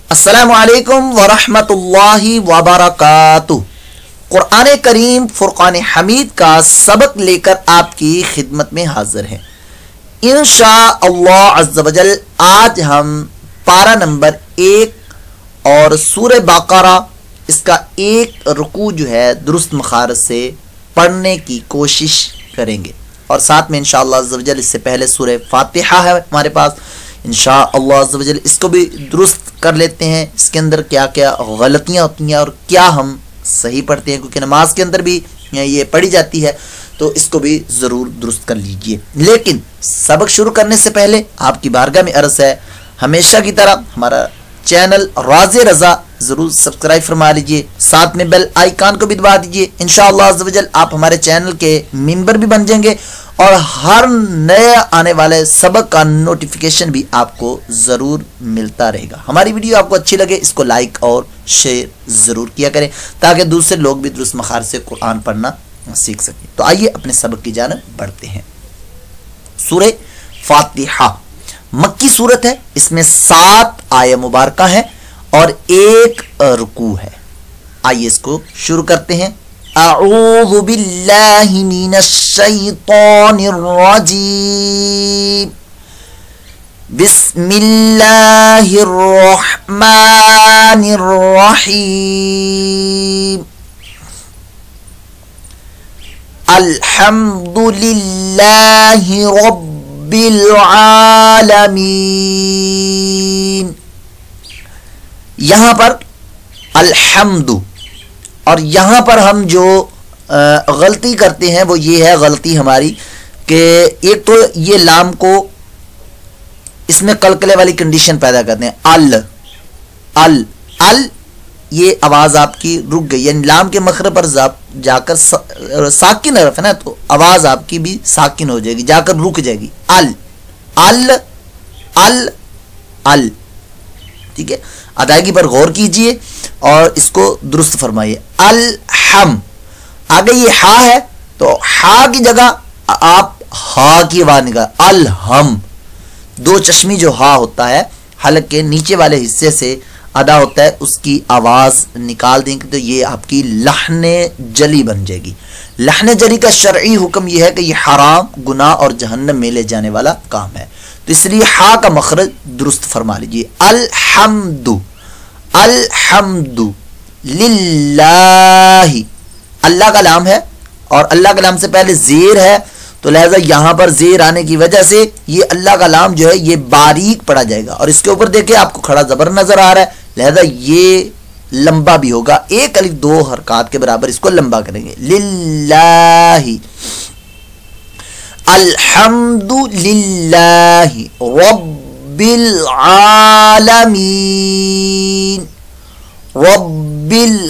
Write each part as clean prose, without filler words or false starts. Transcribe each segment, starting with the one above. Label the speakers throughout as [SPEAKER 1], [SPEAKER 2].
[SPEAKER 1] अस्सलामु अलैकुम वरहमतुल्लाहि वबरकातुह। कुरान करीम फुरकान हमीद का सबक लेकर आपकी खिदमत में हाजिर है इंशाअल्लाह अज़्ज़ वजल। आज हम पारा नंबर 1 और सूरह बकरा इसका एक रुकू जो है दुरुस्त मखारज से पढ़ने की कोशिश करेंगे और साथ में इंशाअल्लाह अज़्ज़ वजल इससे पहले सूरह फातिहा है हमारे पास, इंशाअल्लाह अज़्ज़ वजल इसको भी दुरुस्त कर लेते हैं। इसके अंदर क्या क्या गलतियां होती हैं और क्या हम सही पढ़ते हैं, क्योंकि नमाज के अंदर भी ये पढ़ी जाती है, तो इसको भी ज़रूर दुरुस्त कर लीजिए। लेकिन सबक शुरू करने से पहले आपकी बारगाह में अर्ज़ है, हमेशा की तरह हमारा चैनल राज़े रज़ा ज़रूर सब्सक्राइब फरमा लीजिए, साथ में बेल आइकन को भी दबा दीजिए। इंशाअल्लाह अज़्ज़ वजल आप हमारे चैनल के मेंबर भी बन जाएंगे और हर नए आने वाले सबक का नोटिफिकेशन भी आपको ज़रूर मिलता रहेगा। हमारी वीडियो आपको अच्छी लगे इसको लाइक और शेयर ज़रूर किया करें ताकि दूसरे लोग भी दुरुस्त मखार से कुरान पढ़ना सीख सकें। तो आइए अपने सबक की जानिब बढ़ते हैं। सूरह फातिहा मक्की सूरत है, इसमें 7 आया मुबारका है और 1 रुकू है। आइए इसको शुरू करते हैं। अऊज़ु बिल्लाहि मिनश शैतानिर रजीम, बिस्मिल्लाहिर रहमानिर रहीम, अल्हम्दुलिल्लाहि रब्बिल आलमीन। यहां पर अल्हम्दु और यहाँ पर हम जो गलती करते हैं वो ये है गलती हमारी कि एक तो ये लाम को इसमें कलकले वाली कंडीशन पैदा करते हैं। अल अल अल ये आवाज़ आपकी रुक गई, यानी लाम के मखर पर जाकर साकिन हरफ है ना, तो आवाज़ आपकी भी साकिन हो जाएगी, जाकर रुक जाएगी। अल अल अल अल, ठीक है। अदायगी पर गौर कीजिए और इसको दुरुस्त फरमाइए। अल हम, आगे ये हा है तो हा की जगह आप हा की आवाज निकाल। अल हम, 2 चश्मी जो हा होता है हलक के नीचे वाले हिस्से से अदा होता है, उसकी आवाज निकाल देंगे तो ये आपकी लहने जली बन जाएगी। लहने जली का शरई हुक्म यह है कि यह हराम, गुनाह और जहन्नम में ले जाने वाला काम है, तो इसलिए हा का मखरज दुरुस्त फरमा लीजिए। अल्हम्दु अल्हम्दु लिल्लाहि, अल्लाह का नाम है और अल्लाह के नाम से पहले जेर है, तो लिहाजा यहां पर जेर आने की वजह से ये अल्लाह का नाम जो है ये बारीक पढ़ा जाएगा। और इसके ऊपर देखिए आपको खड़ा जबर नजर आ रहा है, लिहाजा ये लंबा भी होगा, 1 अलिफ 2 हरकत के बराबर इसको लंबा करेंगे। लिल्लाहि अल्हम्दुलिल्लाहि रब्बिल आलमीन, रब्बिल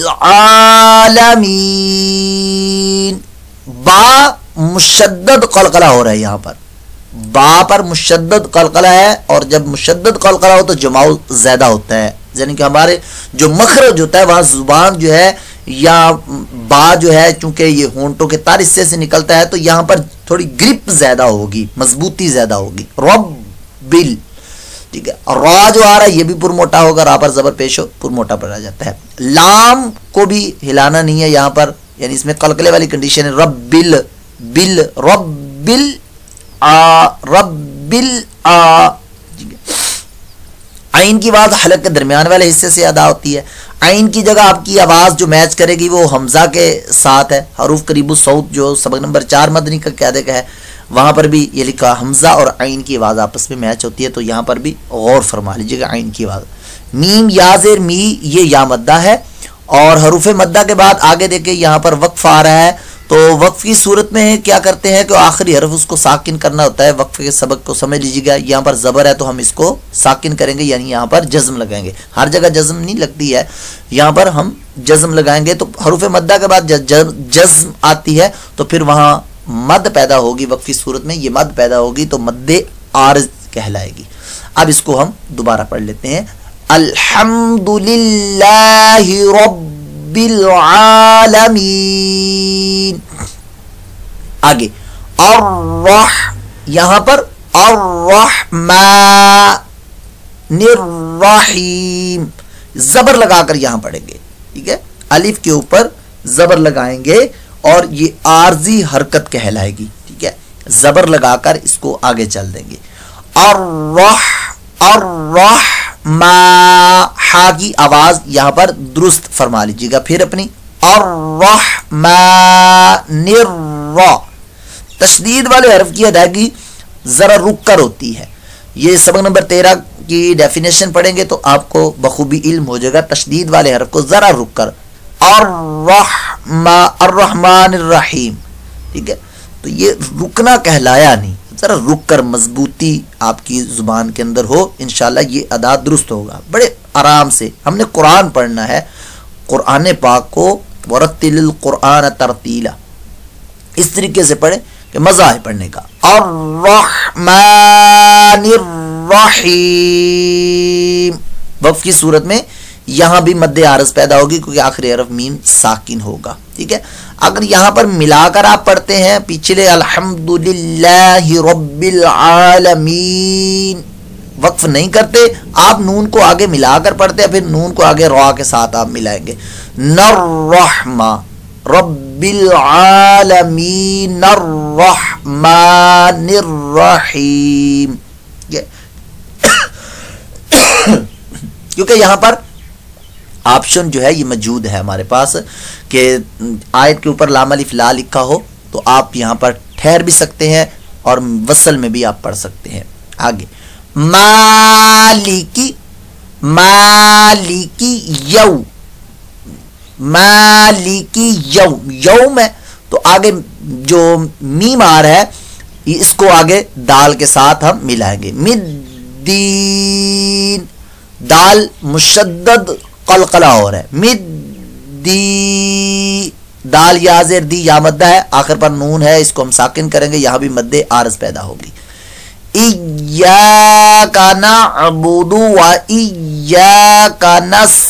[SPEAKER 1] आलमीन। बा मुशद्दद कलकला हो रहा है, यहाँ पर बा पर मुशद्दद कलकला है और जब मुशद्दद कलकला हो तो जमाउ ज्यादा होता है, यानी कि हमारे जो मखरज होता है वहां जुबान जो है या बा जो है चूंकि ये होंठों के तार हिस्से से निकलता है तो यहाँ पर थोड़ी ग्रिप ज्यादा होगी, मजबूती ज्यादा होगी। रब्बिल, ठीक है। रा जो आ रहा है ये भी पुरमोटा होगा, रा पर जबर पेश हो पुरमोटा पड़ा जाता है। लाम को भी हिलाना नहीं है यहाँ पर, यानी इसमें कलकले वाली कंडीशन है। रब्बिल बिल रब्बिल आ रब्बिल आ, आइन की आवाज हलक के दरमियान वाले हिस्से से अदा होती है। आइन की जगह आपकी आवाज जो मैच करेगी वो हमजा के साथ है। हरूफ करीबु सऊद जो सबक नंबर 4 मदनी का क्यादे का है वहां पर भी ये लिखा हमजा और आइन की आवाज आपस में मैच होती है, तो यहाँ पर भी गौर फरमा लीजिएगा आइन की आवाज। मीम याजेर मी ये या मद्दा है और हरूफ मद्दा के बाद आगे देखे यहाँ पर वक्फ आ रहा है, तो वक्फ की सूरत में क्या करते हैं कि आखिरी हरफ उसको साकिन करना होता है। वक्फ के सबक को समझ लीजिएगा, यहाँ पर जबर है तो हम इसको साकिन करेंगे, यानी यहाँ पर जज्म लगाएंगे। हर जगह जज्म नहीं लगती है, यहाँ पर हम जज्म लगाएंगे तो हरूफ मद्दा के बाद जज्म आती है तो फिर वहाँ मद पैदा होगी। वक्फ की सूरत में ये मद पैदा होगी तो मद्दे आर्ज कहलाएगी। अब इसको हम दोबारा पढ़ लेते हैं। अल्हम्दुलिल्लाहि रब्बिल आलमीन। आगे यहां पर अर्रहमानिर्रहीम जबर लगाकर यहां पढ़ेंगे, ठीक है। अलिफ के ऊपर जबर लगाएंगे और ये आर्जी हरकत कहलाएगी, ठीक है। जबर लगाकर इसको आगे चल देंगे। अर्रहमा, हा की आवाज यहां पर दुरुस्त फरमा लीजिएगा। फिर अपनी अर्रहमानिर, तशदीद वाले हर्फ की अदायगी जरा रुक कर होती है। ये सबक नंबर 13 की डेफिनेशन पढ़ेंगे तो आपको बखूबी इल्म हो जाएगा। तशदीद वाले हर्फ को जरा रुक कर, अर्रहमानिर रहीम, ठीक है। तो ये रुकना कहलाया नहीं, जरा रुक कर मजबूती आपकी जुबान के अंदर हो, इंशाल्लाह ये अदा दुरुस्त होगा। बड़े आराम से हमने कुरान पढ़ना है, कुरान पाक को वरत्तिलिल कुरान तरतीला, इस तरीके से पढ़े कि मजा है पढ़ने का। अर्रहमानिर रहीम, वक्फ की सूरत में यहां भी मद्दे आरज पैदा होगी क्योंकि आखिरी हरफ मीम साकिन होगा, ठीक है। अगर यहां पर मिलाकर आप पढ़ते हैं पिछले अल्हम्दुलिल्लाहि रब्बिल आलमीन, वक्फ नहीं करते आप, नून को आगे मिलाकर पढ़ते हैं, फिर नून को आगे रा के साथ आप मिलाएंगे। नर्रहमा रब्बिल आलमीन नर्रहमानिर रहीम, क्योंकि यहां पर ऑप्शन जो है ये मौजूद है हमारे पास कि आयत के ऊपर लाम अलिफ ला लिखा हो तो आप यहां पर ठहर भी सकते हैं और वसल में भी आप पढ़ सकते हैं। आगे मालिकी, मालिकी यौ, मालिकी यौ, यौम है तो आगे जो मीम आ रहा है इसको आगे दाल के साथ हम मिलाएंगे। मिद्दीन, दाल मुशद्दद कलकला हो रहा है। मिद्दी, दाल याज़ेर दी या मद्दा है, आखिर पर नून है, इसको हम साकिन करेंगे, यहां भी मद्दे आरज पैदा होगी। इय्याका नअबुदु व इय्याका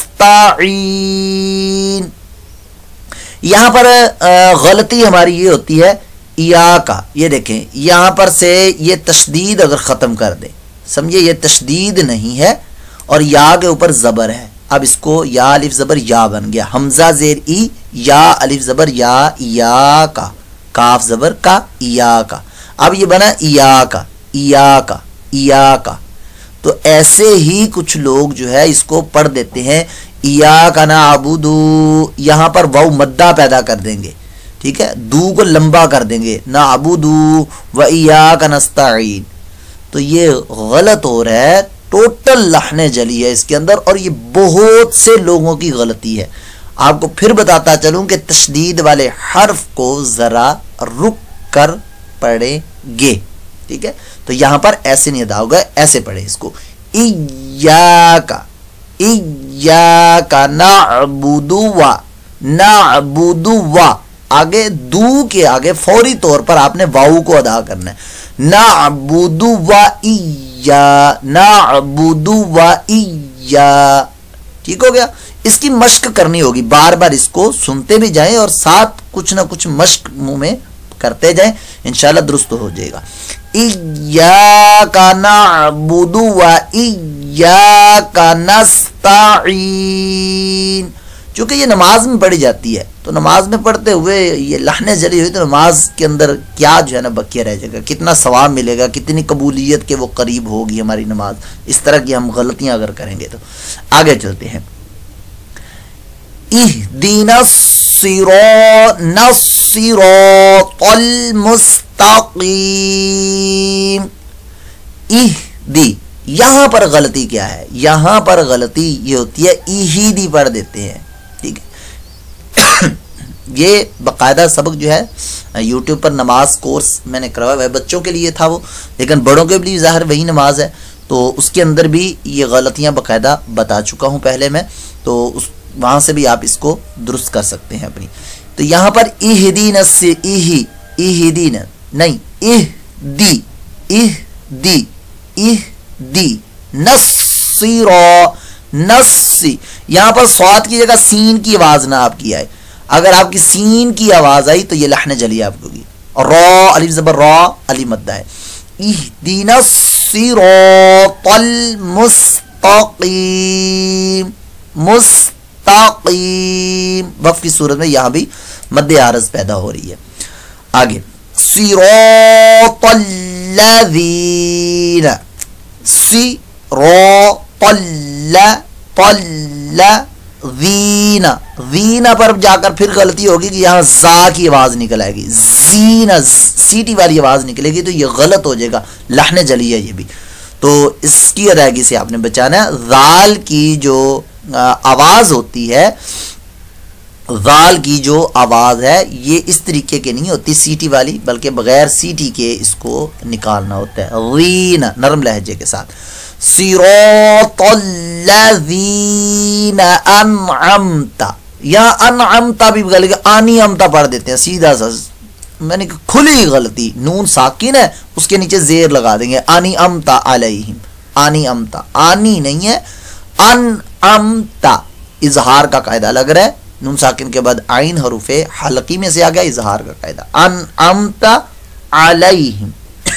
[SPEAKER 1] नस्तईन, यहां पर गलती हमारी ये होती है इय्याका, ये देखें यहां पर से ये तशदीद अगर खत्म कर दे, समझिए ये तशदीद नहीं है और या के ऊपर जबर है, अब इसको या अलिफ जबर या बन गया। हमजा जेर ई, या अलिफ जबर या का, काफ जबर का, इया का, अब ये बना इया का, इया का, इया का। तो ऐसे ही कुछ लोग जो है इसको पढ़ देते हैं इया का ना अबुदू, यहां पर वाव मद्दा पैदा कर देंगे, ठीक है, दू को लंबा कर देंगे, ना अबुदू व इया का नस्तईन, तो ये गलत हो रहा है। टोटल लहने जली है इसके अंदर और ये बहुत से लोगों की गलती है। आपको फिर बताता चलूं कि तशदीद वाले हर्फ को जरा रुक कर पढ़ेंगे, ठीक है। तो यहां पर ऐसे नहीं अदा होगा, ऐसे पढ़े इसको। इय्याका, इय्याका नअबुदु व, नअबुदु व, आगे दू के आगे फौरी तौर पर आपने वाऊ को अदा करना है। नअबुदु व इय्या, नअबुदु व इय्या, ठीक हो गया। इसकी मश्क करनी होगी, बार बार इसको सुनते भी जाएं और साथ कुछ ना कुछ मश्क मुंह में करते जाएं, इंशाल्लाह दुरुस्त हो जाएगा। इय्याका नअबुदु व इय्याका नस्तईन, क्योंकि ये नमाज में पढ़ी जाती है तो नमाज में पढ़ते हुए ये लहने जली हुई तो नमाज के अंदर क्या जो है ना बकिया रह जाएगा, कितना सवाब मिलेगा, कितनी कबूलियत के वो करीब होगी हमारी नमाज। इस तरह की हम गलतियां अगर करेंगे तो आगे चलते हैं। इहदिनस सिरातल मुस्तकीम, इहदी, यहां पर गलती क्या है, यहां पर गलती ये होती है इहीदी पढ़ देते हैं, ठीक है। ये बाकायदा सबक जो है यूट्यूब पर नमाज कोर्स मैंने करवाया है, बच्चों के लिए था वो, लेकिन बड़ों के लिए ज़ाहिर वही नमाज है, तो उसके अंदर भी ये गलतियां बाकायदा बता चुका हूं पहले मैं, तो उस वहां से भी आप इसको दुरुस्त कर सकते हैं अपनी। तो यहां पर इहदीन से इहदीन नहीं, इहदी, इहदी, इहदी, नस्सिरा, नस्सी, यहां पर स्वाद की जगह सीन की आवाज ना आपकी आए, अगर आपकी सीन की आवाज आई तो ये लहने जली आपको होगी। और रॉ अलिफ जबर रॉ, अली मद्दा है। इहदिनस सिरातल मुस्तकीम, मुस्तकीम। वक्फ की सूरत में यहां भी मद्दे आरज पैदा हो रही है। आगे सिरातल्लज़ीना, सिरातल्लज़ीना, ज़ीना पर जाकर फिर गलती होगी कि यहाँ जा की आवाज निकल आएगी, जीना सीटी वाली आवाज निकलेगी, तो ये गलत हो जाएगा, लहने जली है ये भी, तो इसकी अदायगी से आपने बचाना है। जाल की जो आवाज होती है, जाल की जो आवाज है ये इस तरीके की नहीं होती सीटी वाली, बल्कि बगैर सीटी के इसको निकालना होता है, रीना नरम लहजे के साथ। सिरातल्लज़ीना अनअमता, यहाँ अनअमता भी गलती, आनी अमता पढ़ देते हैं सीधा सा, मैंने खुली गलती, नून साकिन है उसके नीचे जेर लगा देंगे, आनी अमता अलैहिम, आनी अमता, आनी नहीं है अन अमता, इजहार का कायदा लग रहा है, नून साकिन के बाद आइन हरूफे हलकी में से आ गया इजहार का कायदा, अन अमता अलैहिम,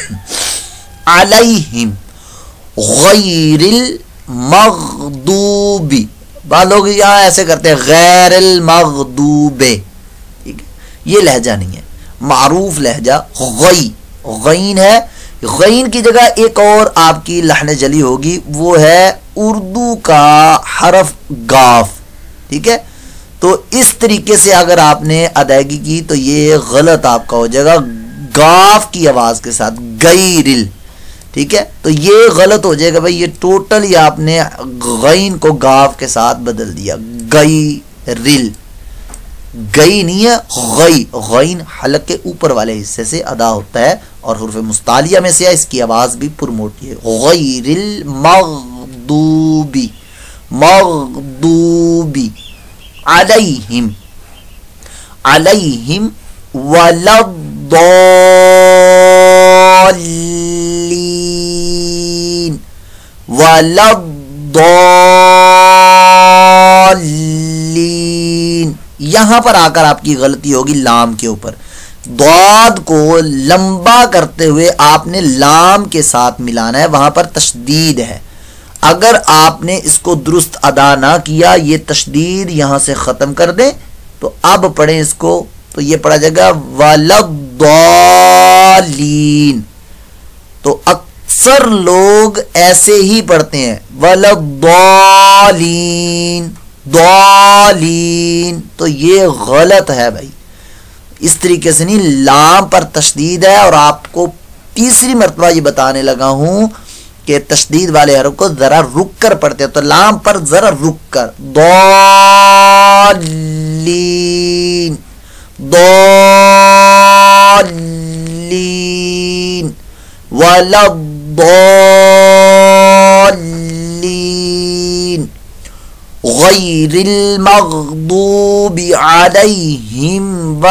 [SPEAKER 1] अलैहिम गैरिल मगदूबी, बाद लोग यहाँ ऐसे करते हैं गैरिल मगदूबे, ठीक है, ये लहजा नहीं है, मारूफ लहजा गईन है, गईन की जगह एक और आपकी लहने जली होगी, वो है उर्दू का हरफ गाफ, ठीक है, तो इस तरीके से अगर आपने अदायगी की तो ये गलत आपका हो जाएगा, गाफ की आवाज के साथ गैरिल, ठीक है, तो ये गलत हो जाएगा भाई, ये टोटल ही आपने गईन को गाफ के साथ बदल दिया, गैरिल, गई नहीं है गई, गईन हलक के ऊपर वाले हिस्से से अदा होता है और हुर्फ मुस्तालिया में से है, इसकी आवाज भी पुरमोटी है, गैरिल मगदूबी, मगदूबी अलैहिम, अलैहिम वलद्दॉल्लीन, वलद्दॉल्लीन, यहां पर आकर आपकी गलती होगी लाम के ऊपर, दाद को लंबा करते हुए आपने लाम के साथ मिलाना है, वहां पर तशदीद है, अगर आपने इसको दुरुस्त अदा ना किया, ये तशदीद यहां से खत्म कर दें, तो अब पढ़ें इसको, तो ये पढ़ा जाएगा वलद्दॉलीन, तो अक्सर लोग ऐसे ही पढ़ते हैं वलद्दॉलीन, दॉलीन, तो ये गलत है भाई, इस तरीके से नहीं, लाम पर तशदीद है, और आपको तीसरी मरतबा ये बताने लगा हूं कि तशदीद वाले हरफ को जरा रुक कर पढ़ते हैं, तो लाम पर जरा रुक कर, दॉलीन, दॉलीन, वलद्दॉलीन, गैरिल मगदूबि अलैहिम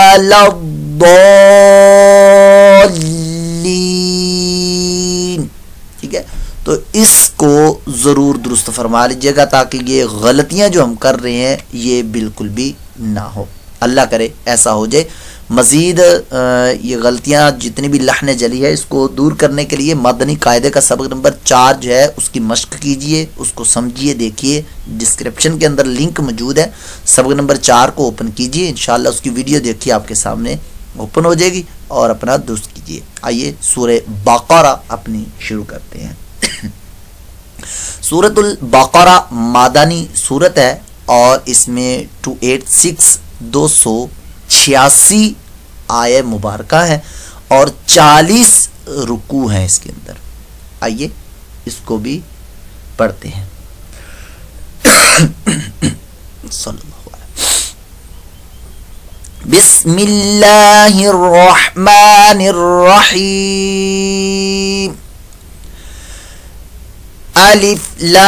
[SPEAKER 1] वलद्दॉलीन, ठीक है, तो इसको जरूर दुरुस्त फरमा लीजिएगा ताकि ये गलतियां जो हम कर रहे हैं ये बिल्कुल भी ना हो, अल्लाह करे ऐसा हो जाए। मज़ीद ये गलतियां जितनी भी लहने जली है इसको दूर करने के लिए मदनी कायदे का सबक नंबर 4 जो है उसकी मश्क कीजिए, उसको समझिए, देखिए, डिस्क्रिप्शन के अंदर लिंक मौजूद है, सबक नंबर 4 को ओपन कीजिए, इंशाल्लाह उसकी वीडियो देखिए आपके सामने ओपन हो जाएगी और अपना दुरुस्त कीजिए। आइए सूरह बकरा अपनी शुरू करते हैं। सूरतुल बकरा मादानी सूरत है और इसमें 286 आय मुबारका है और 40 रुकू हैं इसके अंदर। आइए इसको भी पढ़ते हैं। बिस्मिल्लाहिर्रहमानिर्रहीम। अलिफ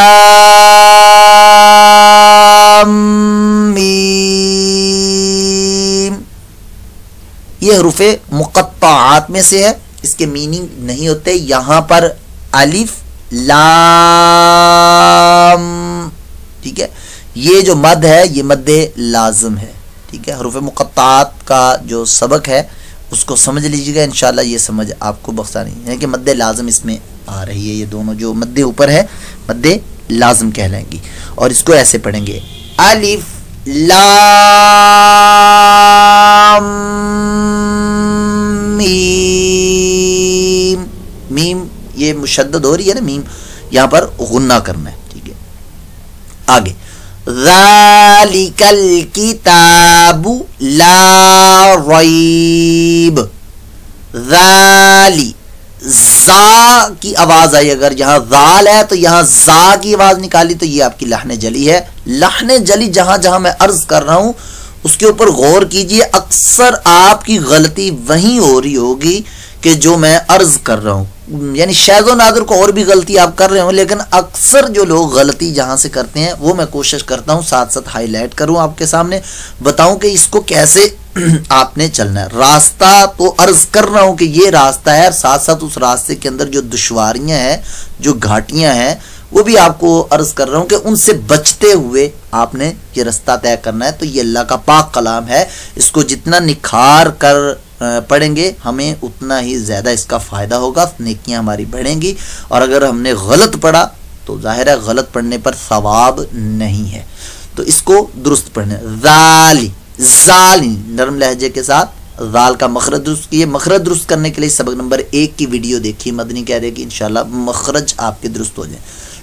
[SPEAKER 1] लाम मीम। ये हरूफे मुक़त्ताआत में से है, इसके मीनिंग नहीं होते। यहां पर अलिफ लाम, ठीक है, ये जो मद है ये मद्दे लाज़िम है, ठीक है। हरूफे मुक़त्ताआत का जो सबक है उसको समझ लीजिएगा, इंशाल्लाह ये समझ आपको बख्शा नहीं है कि मद्दे लाज़िम इसमें आ रही है। ये दोनों जो मद्दे ऊपर है मद्दे लाज़िम कहलाएंगी। और इसको ऐसे पढ़ेंगे अलिफ लाम मीम। मीम ये मुशद्दद हो रही है ना, मीम यहां पर गुन्ना करना है, ठीक है। आगे ज़ालिकल किताबु ला रैब। ज़ाली जा की आवाज आई, अगर यहां जाल है तो यहां जा की आवाज निकाली तो ये आपकी लहने जली है। लहने जली जहां जहां मैं अर्ज कर रहा हूं उसके ऊपर गौर कीजिए। अक्सर आपकी गलती वहीं हो रही होगी कि जो मैं अर्ज कर रहा हूं, यानी शायद नादर को और भी गलती आप कर रहे हो, लेकिन अक्सर जो लोग गलती जहां से करते हैं वो मैं कोशिश करता हूं साथ साथ हाईलाइट करूं, आपके सामने बताऊं कि इसको कैसे आपने चलना है। रास्ता तो अर्ज कर रहा हूं कि ये रास्ता है, साथ साथ उस रास्ते के अंदर जो दुश्वारियां हैं, जो घाटियां हैं, वो भी आपको अर्ज कर रहा हूं कि उनसे बचते हुए आपने ये रास्ता तय करना है। तो ये अल्लाह का पाक कलाम है, इसको जितना निखार कर पढ़ेंगे हमें उतना ही ज़्यादा इसका फ़ायदा होगा, नेकियां हमारी बढ़ेंगी। और अगर हमने गलत पढ़ा तो जाहिर है गलत पढ़ने पर सवाब नहीं है, तो इसको दुरुस्त पढ़ने। ज़ाली ज़ाली नरम लहजे के साथ ज़ाल का मखरज दुरुस्त किए। मखरज दुरुस्त करने के लिए सबक नंबर 1 की वीडियो देखिए, मदनी कह देगी, इंशाल्लाह मखरज आपके दुरुस्त हो जाए।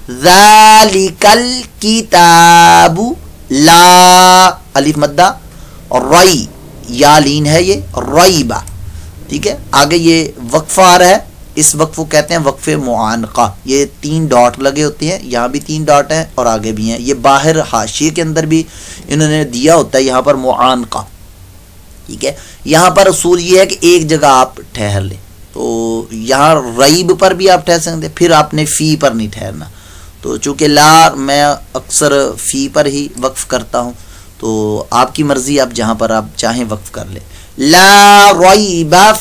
[SPEAKER 1] ज़ालिकल किताबु ला अलिफ मद्दा और रई या लीन है ये रईबा, ठीक है। आगे ये वक्फा आ रहा है, इस वक्फ को कहते हैं वक्फे मुआनका। ये 3 डॉट लगे होते हैं, यहाँ भी 3 डॉट हैं और आगे भी हैं। ये बाहर हाशिए के अंदर भी इन्होंने दिया होता है यहाँ पर मुआनका, ठीक है। यहाँ पर असूल ये है कि एक जगह आप ठहर लें, तो यहाँ रईब पर भी आप ठहर सकते, फिर आपने फ़ी पर नहीं ठहरना। तो चूँकि ला मैं अक्सर फ़ी पर ही वक्फ करता हूँ, तो आपकी मर्जी, आप जहां पर आप चाहें वक्फ कर ले। ला रैबा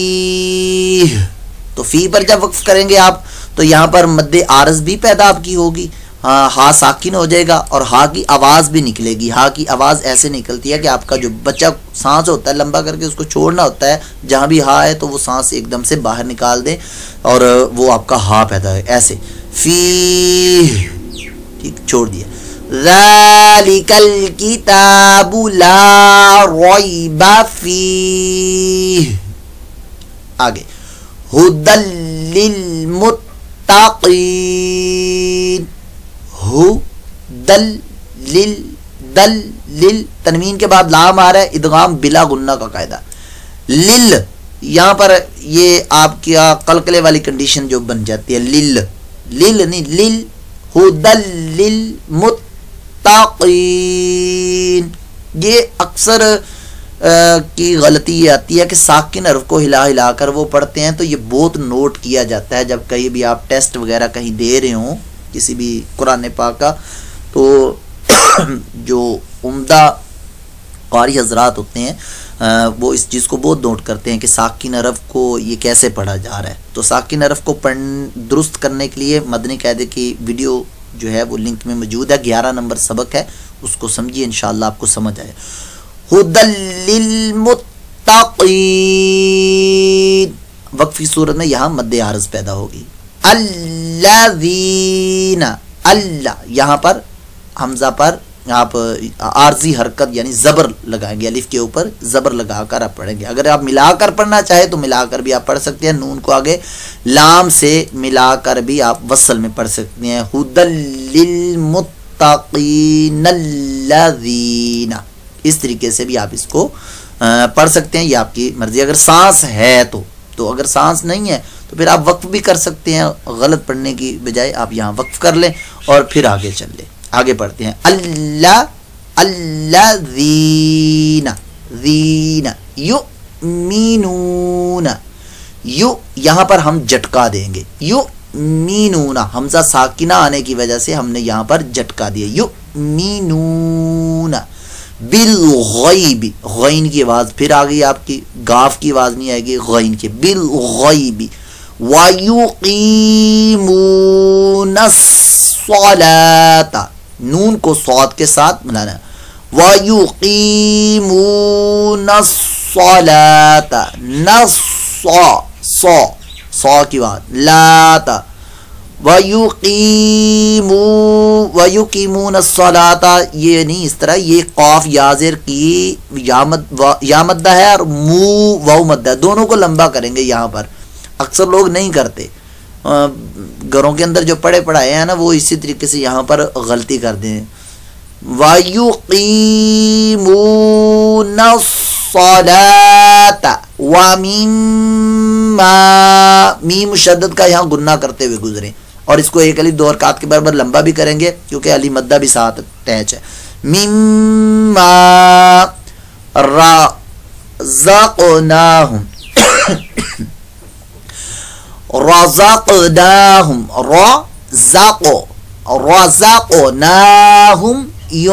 [SPEAKER 1] फीह, तो फी पर जब वक्फ करेंगे आप तो यहां पर मद्दे आरज भी पैदा आपकी होगी, हा साकिन हो जाएगा और हा की आवाज भी निकलेगी। हा की आवाज ऐसे निकलती है कि आपका जो बच्चा सांस होता है लंबा करके उसको छोड़ना होता है, जहां भी हा है तो वो सांस एकदम से बाहर निकाल दे और वो आपका हा पैदा है, ऐसे फीह, ठीक, छोड़ दिया। ज़ालिकल किताबु ला रैबा फीह। आगे हुदल लिल मुत्तक़ीन। हुदल लिल दल लिल, तनवीन के बाद लाम आ रहा है, इदगाम बिला गुन्ना का कायदा। लिल यहाँ पर ये आपकी कलकले वाली कंडीशन जो बन जाती है, लिल लिल नहीं लिल। हुदल लिल मुत्तक़ीन, ये अक्सर की गलती ये आती है कि साकिन हर्फ को हिला हिला कर वो पढ़ते हैं, तो ये बहुत नोट किया जाता है जब कहीं भी आप टेस्ट वगैरह कहीं दे रहे हो किसी भी कुरान पाक का, तो जो उम्दा कारी हजरात होते हैं वो इस चीज़ को बहुत नोट करते हैं कि साकिन हर्फ को ये कैसे पढ़ा जा रहा है। तो साकिन हर्फ को दुरुस्त करने के लिए मदनी कायदे की वीडियो जो है वो लिंक में मौजूद है, 11 नंबर सबक है, उसको समझिए, इंशाअल्लाह आपको समझ आए। हुदल लिल मुत्तक़ीन, वक्फ की सूरत में यहाँ मद्दे आरज़ पैदा होगी। अल्लज़ीना, अल्लाह यहाँ पर हमजा पर आप आर्जी हरकत यानी ज़बर लगाएंगे, अलिफ के ऊपर ज़बर लगाकर आप पढ़ेंगे। अगर आप मिलाकर पढ़ना चाहे तो मिलाकर भी आप पढ़ सकते हैं, नून को आगे लाम से मिलाकर भी आप वसल में पढ़ सकते हैं। हुदल लिल मुत्तक़ीनल्लज़ीना, इस तरीके से भी आप इसको पढ़ सकते हैं, ये आपकी मर्जी। अगर सांस है तो अगर सांस नहीं है तो फिर आप वक्फ भी कर सकते हैं, गलत पढ़ने की बजाय आप यहाँ वक्फ कर लें और फिर आगे चल लें। आगे पढ़ते हैं अल्लाह अल्लज़ीना ज़ीना युमिनूना, यु यहाँ पर हम झटका देंगे, युमिनूना हमजा साकिना आने की वजह से हमने यहाँ पर झटका दिया, युमिनूना। बिल गैबी, गैन की आवाज फिर आ गई आपकी, गाफ की आवाज नहीं आएगी, गैन की। बिल गैबी वयुकीमूनस्सलाता, नून को सौद के साथ मिलाना, वयुकीमूनस्सलाता, नस्सा सौ की बात, लाता वयुकीमूनस्सलाता, ये नहीं इस तरह, ये कॉफ याजिर की या मद्दा है और मू वाउ मद्दा, दोनों को लंबा करेंगे। यहाँ पर अक्सर लोग नहीं करते, घरों के अंदर जो पढ़े पढ़ाए हैं ना वो इसी तरीके से यहाँ पर गलती कर दें। वयुकीमूनस्सलाता व मिम्मा, मीम मुशद्दद का यहाँ गुन्ना करते हुए गुजरे, और इसको एक अलिफ दो हरकत के बराबर लंबा भी करेंगे क्योंकि अली मद्दा भी साथ अटैच है। मिम्मा रज़क़नाहुम रज़क़नाहुम रज़क़नाहुम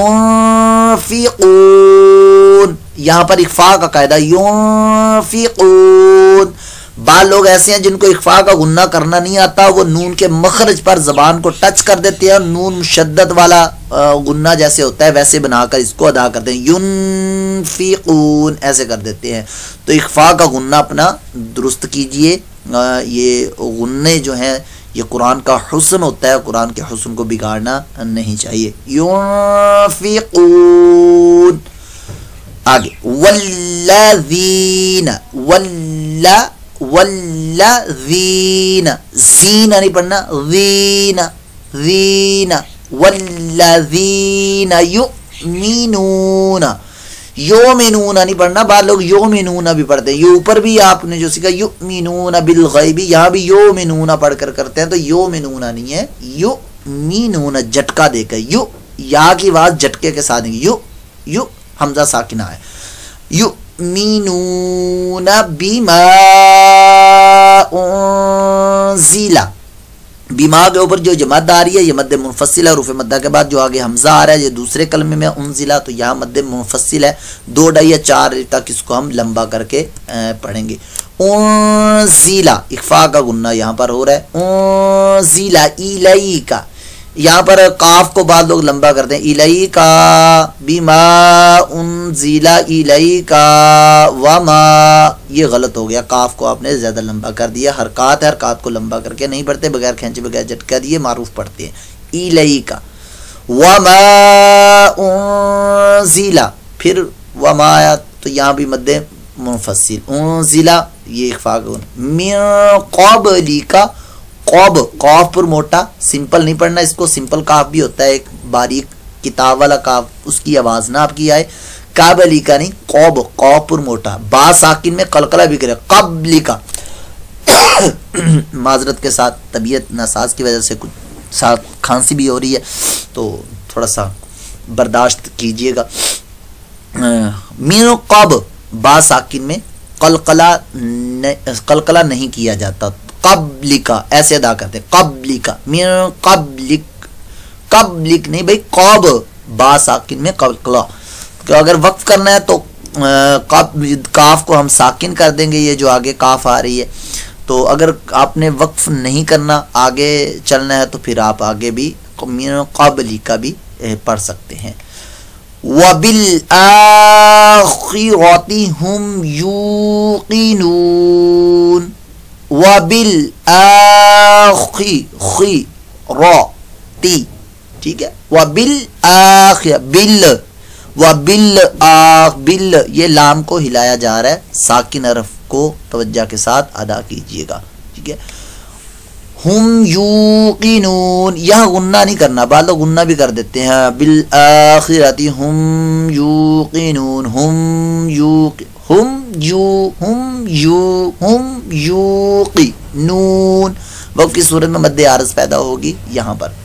[SPEAKER 1] युनफिक़ून, यहाँ पर इख्फा का कायदा युनफिक़ून। बाल लोग ऐसे हैं जिनको इख्फा का गुन्ना करना नहीं आता, वो नून के मखरज पर जबान को टच कर देते हैं, नून मुशद्दद वाला गुन्ना जैसे होता है वैसे बनाकर इसको अदा करते हैं, युनफिक़ून ऐसे कर देते हैं। तो इख्फा का गुन्ना अपना दुरुस्त कीजिए। ये गुन्ने जो हैं ये कुरान का हुस्न होता है, कुरान के हुस्न को बिगाड़ना नहीं चाहिए। युनफिक़ून। आगे वल्लज़ीना, वल्लज़ीना, ज़ीना नहीं पढ़ना, ज़ीना ज़ीना, वल्लज़ीना युमिनूना, योमिनूना नहीं पढ़ना, बाद लोग योमिनूना भी पढ़ते हैं, ये ऊपर भी आपने जो सीखा युमिनूना बिल गैबी, यहाँ भी योमिनूना पढ़कर करते हैं, तो योमिनूना नहीं है, युमिनूना झटका देकर, यु या की आवाज झटके के साथ, यु हमजा साकिना है, युमिनूना बिमा उनज़िला, बीमा के ऊपर जो मद आ रही है ये मद मुनफसिल है, रूफ़ मद्दा के बाद जो आगे हमजा आ रहा है ये दूसरे कलमे में उनज़िला, तो यहाँ मद मुनफसिल है, 2 ढाई या 4 तक इसको हम लंबा करके पढ़ेंगे। उनज़िला, इख्फा का गुन्ना यहाँ पर हो रहा है, उनज़िला इलैका, यहाँ पर काफ को बाद लोग लंबा करते हैं, इलैका बिमा उनज़िला इलैका वमा, ये गलत हो गया, काफ को आपने ज़्यादा लंबा कर दिया, हरकत है, हरकत को लंबा करके नहीं पढ़ते, बगैर खींचे बगैर झटका दिए मारूफ पढ़ते हैं, इलैका वमा उनज़िला, फिर वमा आया तो यहाँ भी मद्दे मुनफसिल, उनज़िला ये इख्फा का मिन क़ब्लिका, कौब कौफ पर मोटा, सिंपल नहीं पढ़ना इसको, सिंपल काफ भी होता है एक बारीक किताब वाला काफ, उसकी आवाज ना आपकी आए, काबली का नहीं, कौब कौफ पर मोटा, बा साकिन में कलकला भी करे, कबली का माजरत के साथ तबीयत नासाज की वजह से कुछ साथ खांसी भी हो रही है तो थोड़ा सा बर्दाश्त कीजिएगा। मीन कब, बा साकिन में कलकला नहीं किया जाता, कब्लिका ऐसे अदा करते, कब्लिका मिन कब्लिक, कब्लिक नहीं भाई, कब बा साकिन में कलकला, तो अगर वक्फ करना है तो काफ को हम साकिन कर देंगे, ये जो आगे काफ आ रही है, तो अगर आपने वक्फ नहीं करना आगे चलना है तो फिर आप आगे भी मिन कब्लिका भी पढ़ सकते हैं। वबिल आखिरति हुम यूकिनून, वबिल आखिरति, ठीक है, वबिल आखिर, बिल वबिल बिल, ये लाम को हिलाया जा रहा है, साकिन हरफ को तवज्जो के साथ अदा कीजिएगा, ठीक है। हुम यूकिनून, यह गुन्ना नहीं करना, बाद लोग गुन्ना भी कर देते हैं, बिल आखिरति हुम यूकिनून, हुम यूकिनून, वक़्फ़ की सूरत में मद्दे आरज़ पैदा होगी यहाँ पर।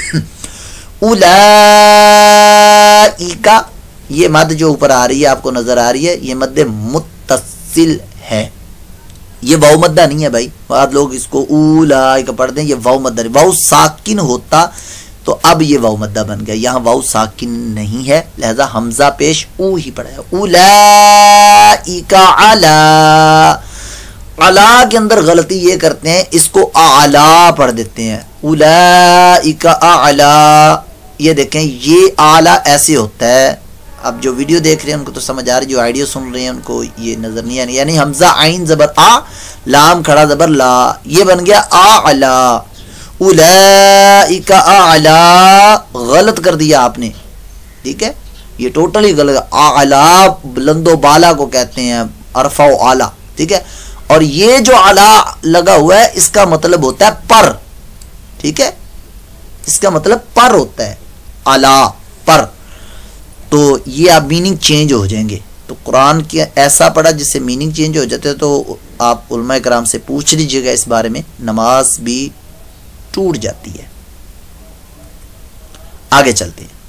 [SPEAKER 1] उलाइका, ये मद जो ऊपर आ रही है आपको नजर आ रही है, ये मद्दे मुत्तसिल है, ये वाव मद्दा नहीं है भाई, आप लोग इसको उलाइका पढ़ दें, ये वाव मद्दा नहीं, वाव साकिन होता तो अब ये वाव मद्दा बन गया, यहाँ वाव साकिन नहीं है लिहाजा हमजा पेश ऊ ही पड़ा है। उलाइका अला, अला के अंदर गलती ये करते हैं, इसको आला पढ़ देते हैं, उलाइका आला, ये देखें ये आला ऐसे होता है, अब जो वीडियो देख रहे हैं उनको तो समझ आ रही है, जो ऑडियो सुन रहे हैं उनको ये नजर नहीं आनी, यानी हमजा आइन जबर आ, लाम खड़ा जबर ला, ये बन गया आला, उलाइका आला, गलत कर दिया आपने, ठीक है, ये टोटली गलत। आला बुलंदो बाला को कहते हैं, अरफा आला, ठीक है। और ये जो आला लगा हुआ है इसका मतलब होता है पर, ठीक है, इसका मतलब पर होता है, आला पर। तो ये आप मीनिंग चेंज हो जाएंगे। तो कुरान की ऐसा पढ़ा जिससे मीनिंग चेंज हो जाते हैं, तो आप उलमा कराम से पूछ लीजिएगा इस बारे में, नमाज भी टूट जाती है। आगे चलते हैं।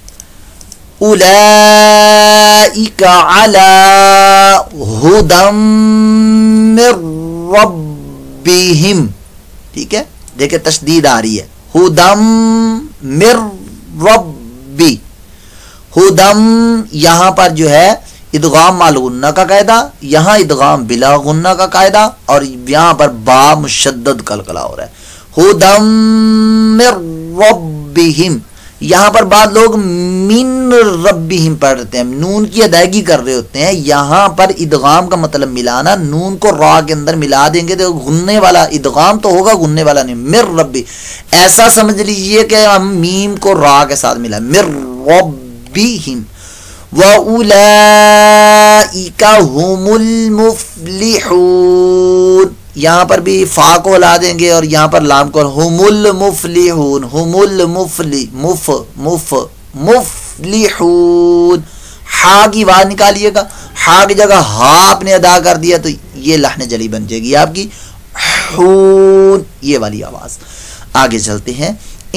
[SPEAKER 1] उलाइका अला हुदम मिर रब्बिहिम, ठीक है, देखिए तशदीद आ रही है, हुदम मिर रब्बी। हुदम यहां पर जो है इदगाम माल गुन्ना का कायदा, यहां इदगाम बिला गुन्ना का कायदा, और यहां पर बा मुशद्दद कलकला हो रहा है। हुदम मिर रब्बिहिम, यहां पर बाद लोग मिन रब्बिहिम पढ़ते हैं, नून की अदायगी कर रहे होते हैं। यहां पर इदगाम का मतलब मिलाना, नून को रा के अंदर मिला देंगे तो गुन्ने वाला इदगाम तो होगा, गुन्ने वाला नहीं। मिर रब्बी ऐसा समझ लीजिए कि हम मीम को रा के साथ मिला, मिर रब्बिहिम। व उलाइका हुमुल मुफ्लिहून, यहां पर भी फा को ला देंगे और यहां पर लाम को, हुमुल मुफ्लिहून, हुमुल मुफली मुफ मुफ मुफ्लिहून। हा की आवाज निकालिएगा, हा की जगह हा आपने अदा कर दिया तो ये लहने जली बन जाएगी आपकी, हून, ये वाली आवाज। आगे चलते हैं।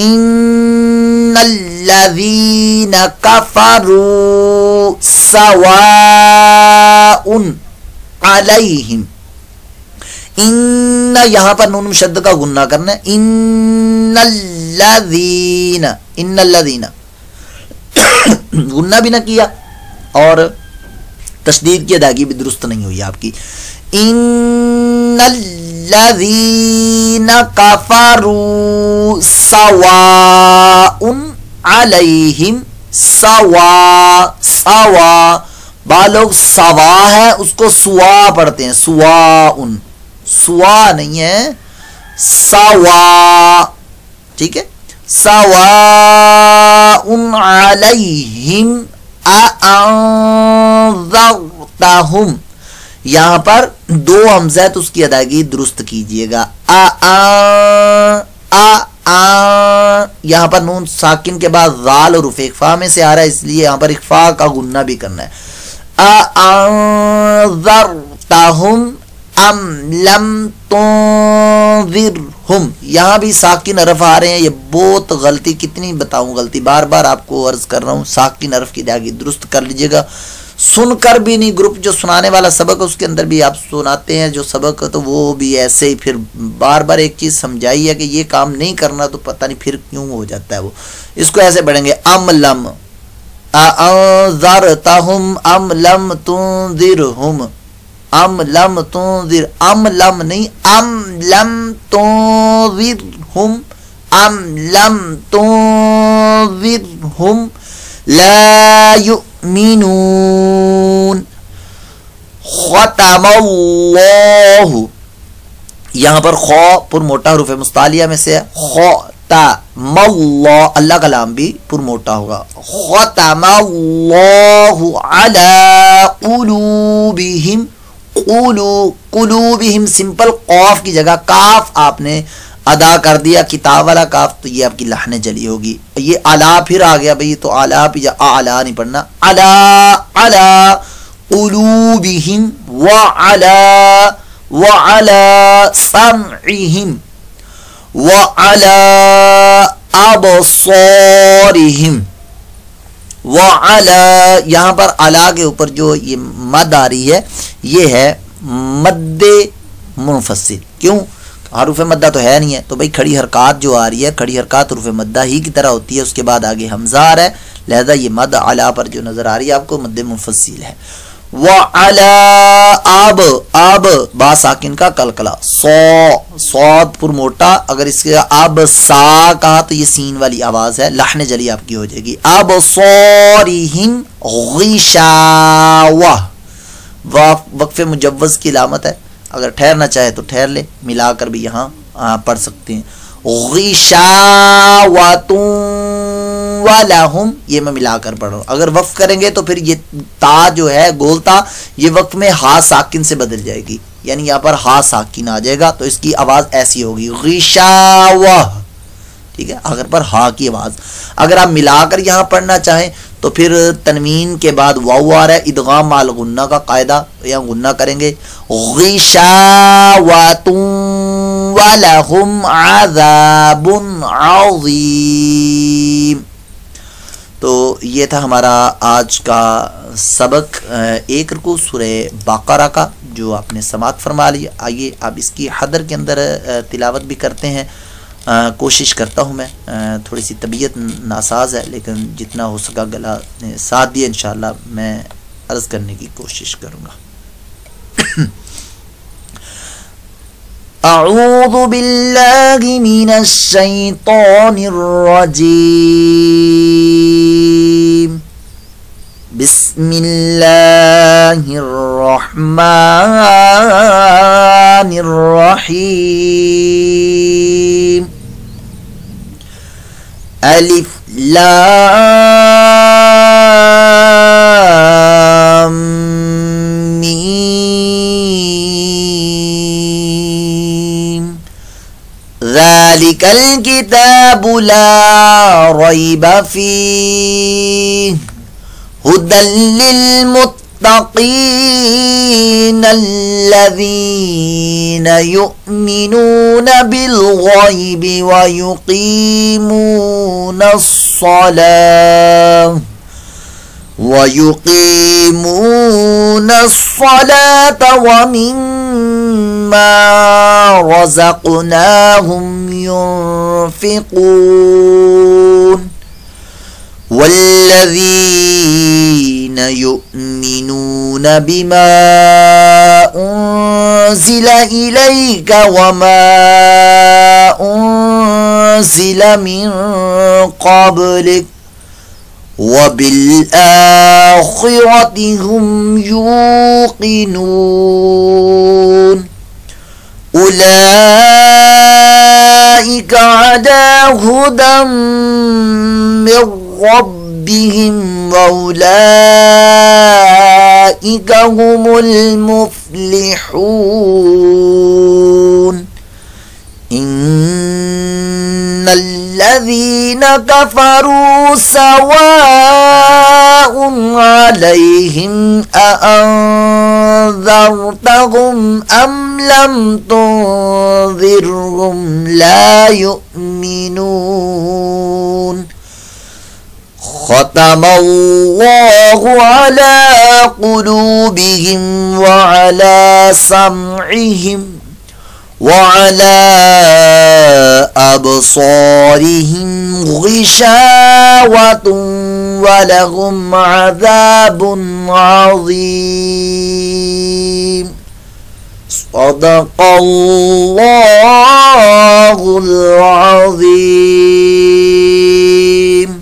[SPEAKER 1] इन्नल्लज़ीना कफरू सवाउन अलैहिम, इन्ना यहां पर नून मुशद्दद का गुन्ना करना है, इन्नल्लज़ीना, इन्नल्लज़ीना गुन्ना भी ना किया और तशदीद की अदायगी भी दुरुस्त नहीं हुई आपकी। इन्नल्लज़ीना कफरू सवाउन अलैहिम, सवा सवा, बा लोग सवा है उसको सुआ पढ़ते हैं, सुवाउन, सुआ नहीं है, सवा, ठीक है। सवाउन अलैहिम अअंज़रतहुम, यहां पर दो हमज़ा तो उसकी अदायगी दुरुस्त कीजिएगा। यहां पर नून साकिन के बाद जाल और इख्फा में से आ रहा है, इसलिए यहां पर इख्फा का गुन्ना भी करना है। अअंज़रतहुम अम लम तुंज़िरहुम, यहां भी साकिन हरफ आ रहे हैं। ये बहुत गलती, कितनी बताऊं गलती, बार बार आपको अर्ज कर रहा हूं, साकिन हरफ की अदायगी दुरुस्त कर लीजिएगा। सुनकर भी नहीं, ग्रुप जो सुनाने वाला सबक है उसके अंदर भी आप सुनाते हैं जो सबक, तो वो भी ऐसे ही फिर बार बार एक चीज समझाई है कि ये काम नहीं करना, तो पता नहीं फिर क्यों हो जाता है वो। इसको ऐसे पढ़ेंगे, अम लम अअंज़रतहुम अम लम तुंज़िरहुम, अम लम तुंज़िर, अम लम नहीं, अम लम तुंज़िरहुम, अम लम तुंज़िरहुम ला युमिनून। खतमल्लाहु, यहां पर खौ पुर मोटा हरूफ मुस्तालिया में से है, खतमल्लाह, अल्लाह का लाम भी पुर मोटा होगा। खतमल्लाहु अला कुलूबिहिम, कुलूबिहिम सिंपल कौफ की जगह काफ आपने अदा कर दिया, किताब वाला काफ, तो ये आपकी लहने जली होगी। ये अला फिर आ गया भाई, तो अला भी आला नहीं पढ़ना, अला अला कुलूबिहिम व अला समइहिम व अला अबसारिहिम व अला, यहां पर अला के ऊपर जो ये मद आ रही है ये है मद्दे मुनफसिल। क्यों? हरूफ मद्दा तो है नहीं है, तो भाई खड़ी हरकत जो आ रही है, खड़ी हरकत हरूफ मद्दा ही की तरह होती है, उसके बाद आगे हमजा आ रहा है, लिहाजा ये मद अला पर जो नजर आ रही है आपको मद्दे मुनफसिल है। व अला अब, अब बा साकिन का कलकला, सौ सौद पुर मोटा, अगर इसके अब सा कहा तो ये सीन वाली आवाज है, लहने जली आपकी हो जाएगी। अब सौरिहिम गिशावा, वक्फे मुजव्वज की अलामत है, अगर ठहरना चाहे तो ठहर ले, मिलाकर भी यहाँ पढ़ सकते हैं। गिशावतुन वलहुम, ये मैं मिलाकर पढ़ रहा हूँ। अगर वक्फ करेंगे तो फिर ये ता जो है गोल ता, ये वक्त में हा साकिन से बदल जाएगी, यानी यहाँ पर हा साकिन आ जाएगा, तो इसकी आवाज ऐसी होगी गिशावह, ठीक है, अगर पर हा की आवाज। अगर आप मिलाकर यहाँ पढ़ना चाहें तो फिर तनवीन के बाद वाव आ रहा है, इदगाम माल गुन्ना का कायदा, यहाँ गुन्ना करेंगे गिशावतुन वलहुम अज़ाबुन अज़ीम। तो ये था हमारा आज का सबक, एक रुकू सूरह बकरा का, जो आपने समात फरमा लिया। आइए अब इसकी हदर के अंदर तिलावत भी करते हैं। कोशिश करता हूँ मैं, थोड़ी सी तबीयत नासाज है, लेकिन जितना हो सका गला ने साथ दिया, इंशाअल्लाह मैं अर्ज़ करने की कोशिश करूँगा। अऊज़ु बिल्लाहि मिनश शैतानिर रजीम। बिस्मिल्लाहिर रहमानिर रहीम। अलिफ लाम मीम। ज़ालिकल किताबु ला रैब फीह हुदल लिल मुत्तक़ीन अल्लज़ीना युमिनूना बिल ग़ैबि व युक़ीमूना अस्सलाता व मिम्मा रज़क़नाहुम युनफ़िक़ून। वल्लज़ीन युमिनून बिमा उन्ज़िल इलैका वमा उन्ज़िल मिन क़ब्लिक वबिल-आख़िरति हुम यूक़िनून। उलाइका अला हुदम मिर रब्बिहिम व उलाइका हुमुल मुफ़्लिहून। इन्नल्लज़ीना कफ़रू सवाउन अलैहिम अअन्ज़रतहुम अम लम तुन्ज़िरहुम ला युमिनून। ख़तमल्लाहु अला क़ुलूबिहिम व अला समइहिम व अला अबसारिहिम ग़िशावतुन व लहुम अज़ाबुन अज़ीम। सदक़ल्लाहुल अज़ीम।